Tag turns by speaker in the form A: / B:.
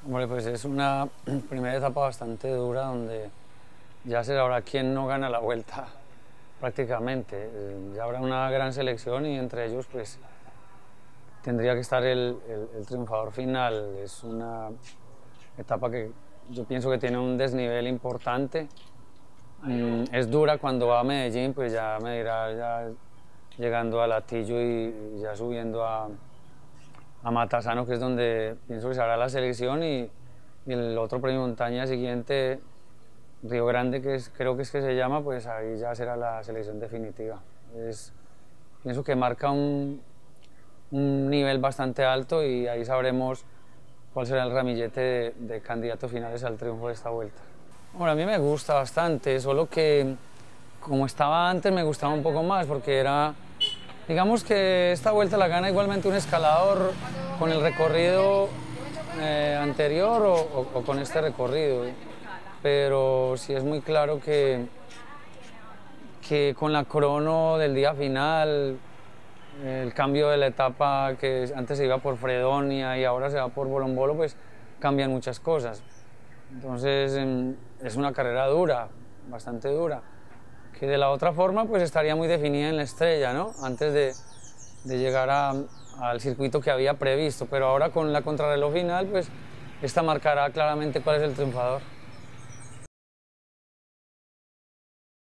A: Hombre, pues es una primera etapa bastante dura donde ya se sabrá quién no gana la vuelta prácticamente. Ya habrá una gran selección y entre ellos pues tendría que estar el triunfador final. Es una etapa que yo pienso que tiene un desnivel importante. Es dura cuando va a Medellín, pues ya me dirá ya llegando a Latillo y ya subiendo a Matasano, que es donde pienso que se hará la selección, y el otro premio montaña siguiente, Río Grande, creo que es que se llama, pues ahí ya será la selección definitiva. Pienso que marca un nivel bastante alto y ahí sabremos cuál será el ramillete de candidatos finales al triunfo de esta vuelta. Bueno, a mí me gusta bastante, solo que como estaba antes me gustaba un poco más porque era, digamos que esta vuelta la gana igualmente un escalador con el recorrido anterior o con este recorrido, pero sí es muy claro que con la crono del día final, el cambio de la etapa que antes se iba por Fredonia y ahora se va por Bolombolo, pues cambian muchas cosas. Entonces es una carrera dura, bastante dura, que de la otra forma pues estaría muy definida en la estrella, ¿no? Antes de llegar al circuito que había previsto, pero ahora con la contrarreloj final pues esta marcará claramente cuál es el triunfador.